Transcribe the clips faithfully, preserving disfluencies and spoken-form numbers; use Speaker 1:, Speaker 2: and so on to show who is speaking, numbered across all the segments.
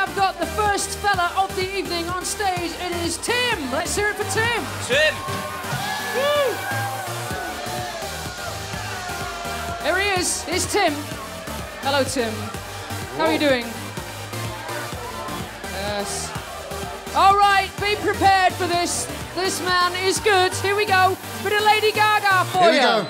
Speaker 1: have got the first fella of the evening on stage. It is Tim. Let's hear it for Tim.
Speaker 2: Tim.
Speaker 1: Woo. There he is. It's Tim. Hello, Tim. How are you doing? Yes. All right, be prepared for this. This man is good. Here we go. Bit of Lady Gaga for you.
Speaker 3: Here we go.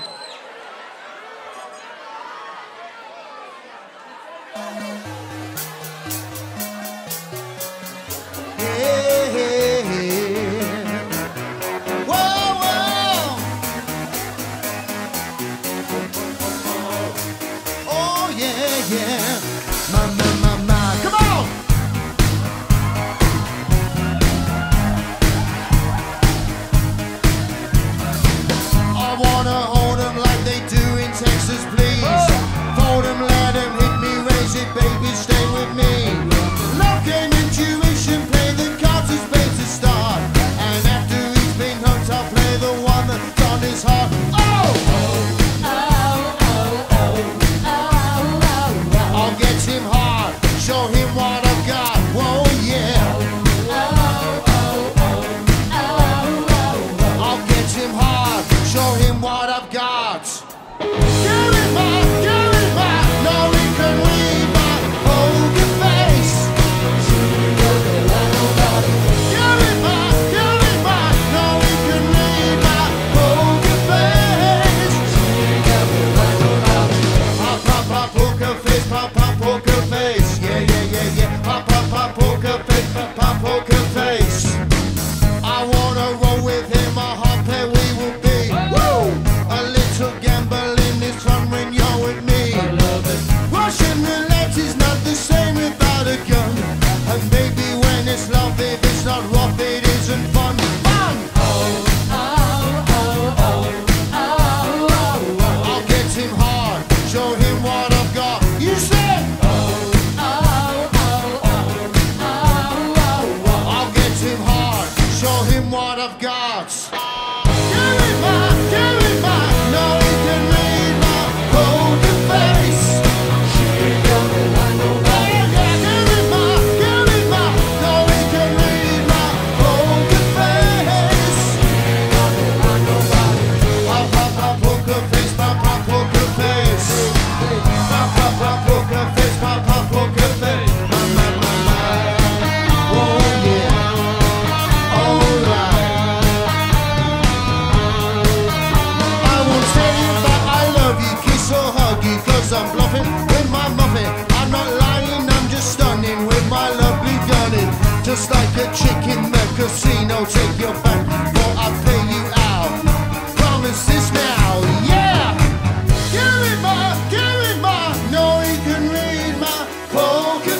Speaker 4: Just like a chick in the casino, take your back before I pay you out. Promise this now, yeah. Give me my, give me my. No, he can read my poker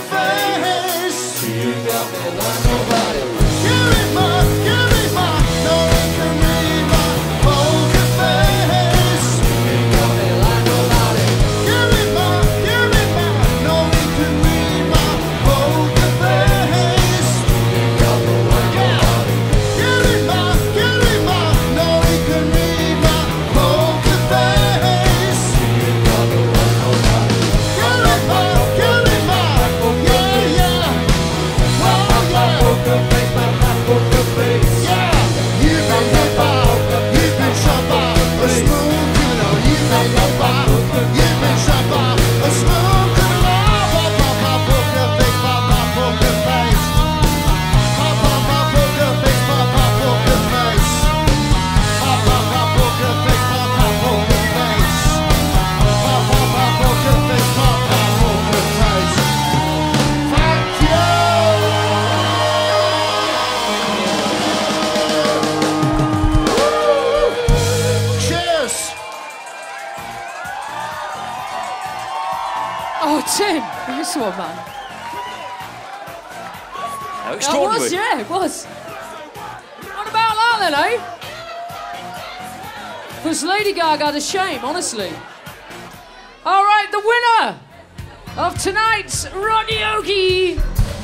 Speaker 4: face. You got me like nobody. Give me my, give me my. No, he can read my poker face. You got me like nobody. Give me my, give me my. No, he can read my poker face.
Speaker 1: Oh, Tim, nice one, man.
Speaker 2: Oh, extraordinary.
Speaker 1: It was, yeah, it was. What about that then, eh? Was Lady Gaga the shame, honestly? All right, the winner of tonight's Rodioki.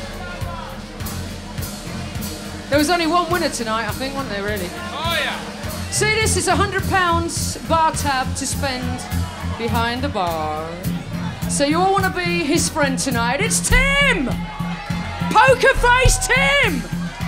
Speaker 1: There was only one winner tonight, I think, wasn't there, really?
Speaker 2: Oh, yeah.
Speaker 1: See, this is one hundred pounds bar tab to spend behind the bar. So you all want to be his friend tonight. It's Tim! Poker Face Tim!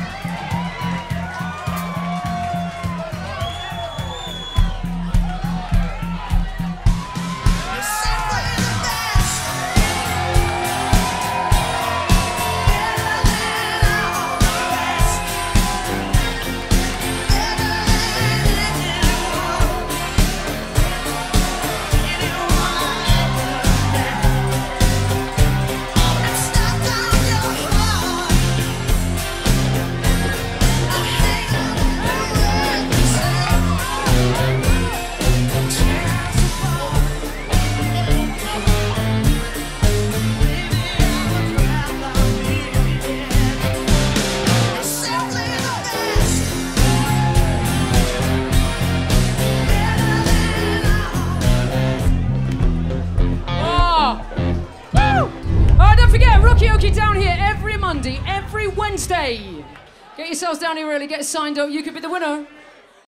Speaker 1: Down here every Monday, every Wednesday. Get yourselves down here early, get signed up. You could be the winner.